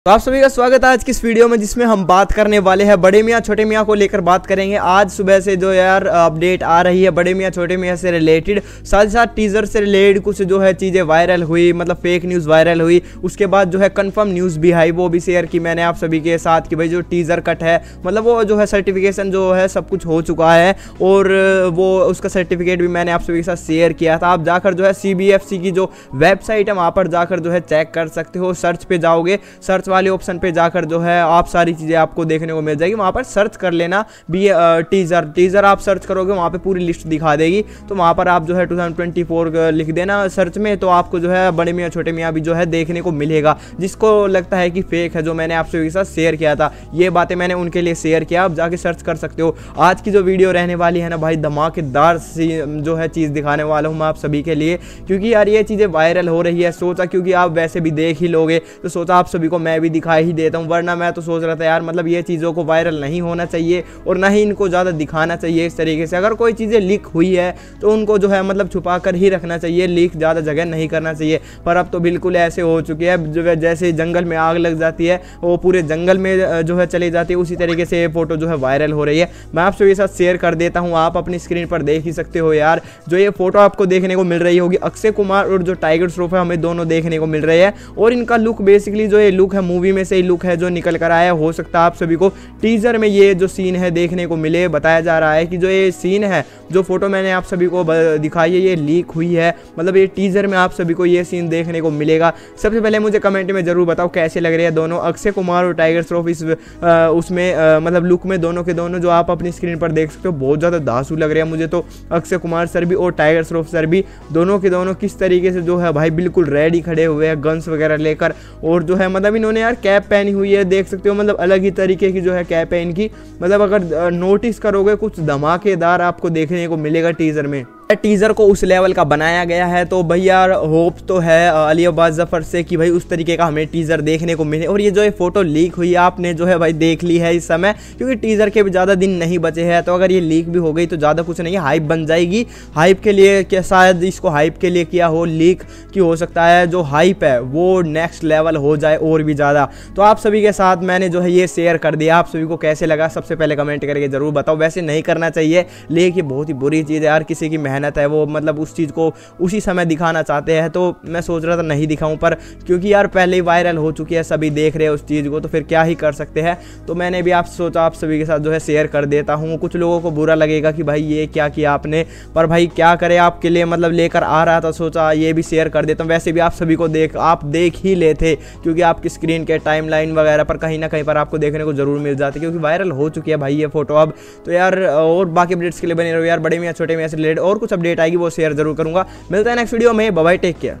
तो आप सभी का स्वागत है आज की इस वीडियो में, जिसमें हम बात करने वाले हैं बड़े मियाँ छोटे मियाँ को लेकर बात करेंगे। आज सुबह से जो यार अपडेट आ रही है बड़े मियाँ छोटे मियाँ से रिलेटेड, साथ ही साथ टीजर से रिलेटेड कुछ जो है चीज़ें वायरल हुई, मतलब फेक न्यूज़ वायरल हुई। उसके बाद जो है कंफर्म न्यूज़ भी आई, वो भी शेयर की मैंने आप सभी के साथ कि भाई जो टीजर कट है, मतलब वो जो है सर्टिफिकेशन जो है सब कुछ हो चुका है और वो उसका सर्टिफिकेट भी मैंने आप सभी के साथ शेयर किया था। आप जाकर जो है CBFC की जो वेबसाइट है वहाँ पर जाकर जो है चेक कर सकते हो। सर्च पे जाओगे, सर्च वाले ऑप्शन पे जाकर जो है आप सारी चीज़ें आपको देखने को मिल जाएगी। वहाँ पर सर्च कर लेना भी टीजर आप सर्च करोगे, वहाँ पे पूरी लिस्ट दिखा देगी। तो वहाँ पर आप जो है 2024 लिख देना सर्च में, तो आपको जो है बड़े मियाँ छोटे मियाँ भी जो है देखने को मिलेगा। जिसको लगता है कि फेक है, जो मैंने आप सभी के साथ शेयर किया था, ये बातें मैंने उनके लिए शेयर किया, आप जाके सर्च कर सकते हो। आज की जो वीडियो रहने वाली है ना भाई, धमाकेदार सी जो है चीज़ दिखाने वाला हूँ मैं आप सभी के लिए, क्योंकि यार ये चीज़ें वायरल हो रही है। सोचा क्योंकि आप वैसे भी देख ही लोगे, तो सोचा आप सभी को मैं भी दिखाई ही देता हूँ। वरना मैं तो सोच रहा था यार, मतलब ये चीज़ों को वायरल नहीं होना चाहिए और ना ही इनको ज़्यादा दिखाना चाहिए इस तरीके से। अगर कोई चीज़ें लीक हुई है तो उनको जो है मतलब छुपा कर ही रखना चाहिए, लीक ज़्यादा जगह नहीं करना चाहिए। पर अब तो बिल्कुल ऐसे हो चुकी है, जो है जैसे जंगल में आग लग जाती है वो पूरे जंगल में जो है चली जाती है, उसी तरीके से ये फोटो जो है वायरल हो रही है। मैं आप सभी के साथ शेयर कर देता हूँ, आप अपनी स्क्रीन पर देख ही सकते हो यार। जो ये फोटो आपको देखने को मिल रही होगी, अक्षय कुमार और जो टाइगर श्रॉफ है, हमें दोनों देखने को मिल रहे हैं। और इनका लुक बेसिकली जो ये लुक है, मूवी में से ही लुक है जो निकल कर आया। हो सकता है आप सभी को टीजर में ये जो सीन है देखने को मिले। बताया जा रहा है कि जो ये सीन है, जो फोटो मैंने आप सभी को दिखाई है, ये लीक हुई है, मतलब ये टीजर में आप सभी को ये सीन देखने को मिलेगा। सबसे पहले मुझे कमेंट में जरूर बताओ कैसे लग रहे हैं दोनों, अक्षय कुमार और टाइगर श्रॉफ इस उसमें मतलब लुक में, दोनों के दोनों जो आप अपनी स्क्रीन पर देख सकते हो, बहुत ज़्यादा धांसू लग रहे हैं मुझे तो। अक्षय कुमार सर भी और टाइगर श्रॉफ सर भी, दोनों के दोनों किस तरीके से जो है भाई बिल्कुल रेडी खड़े हुए हैं, गन्स वगैरह लेकर। और जो है मतलब इन्होंने यार कैप पहनी हुई है, देख सकते हो, मतलब अलग ही तरीके की जो है कैप है इनकी। मतलब अगर नोटिस करोगे कुछ धमाकेदार आपको देखने को मिलेगा टीजर में। टीजर को उस लेवल का बनाया गया है, तो भैया होप तो है अली अब्बास जफर से कि भाई उस तरीके का हमें टीजर देखने को मिले। और ये जो ये फोटो लीक हुई आपने जो है भाई देख ली है इस समय, क्योंकि टीजर के भी ज़्यादा दिन नहीं बचे हैं। तो अगर ये लीक भी हो गई तो ज़्यादा कुछ नहीं है, हाइप बन जाएगी। हाइप के लिए क्या, शायद इसको हाइप के लिए किया हो लीक, कि हो सकता है जो हाइप है वो नेक्स्ट लेवल हो जाए और भी ज़्यादा। तो आप सभी के साथ मैंने जो है ये शेयर कर दिया। आप सभी को कैसे लगा सबसे पहले कमेंट करके ज़रूर बताओ। वैसे नहीं करना चाहिए, लेकिन बहुत ही बुरी चीज़ है यार, किसी की मेहनत है, वो मतलब उस चीज़ को उसी समय दिखाना चाहते हैं। तो मैं सोच रहा था नहीं दिखाऊं, पर क्योंकि यार पहले ही वायरल हो चुकी है, सभी देख रहे हैं उस चीज़ को, तो फिर क्या ही कर सकते हैं। तो मैंने भी आप सोचा आप सभी के साथ जो है शेयर कर देता हूं। कुछ लोगों को बुरा लगेगा कि भाई ये क्या किया आपने, पर भाई क्या करे, आपके लिए मतलब लेकर आ रहा था, सोचा ये भी शेयर कर देता हूँ। वैसे भी आप सभी को आप देख ही लेते, क्योंकि आपकी स्क्रीन के टाइमलाइन वगैरह पर कहीं ना कहीं पर आपको देखने को जरूर मिल जाती, क्योंकि वायरल हो चुकी है भाई ये फोटो अब। तो यार और बाकी अपडेट्स के लिए बने रहो यार, बड़े मियाँ छोटे मियाँ से रिलेटेड और कुछ अपडेट आएगी वो शेयर जरूर करूंगा। मिलता है नेक्स्ट वीडियो में, बाय बाय, टेक केयर।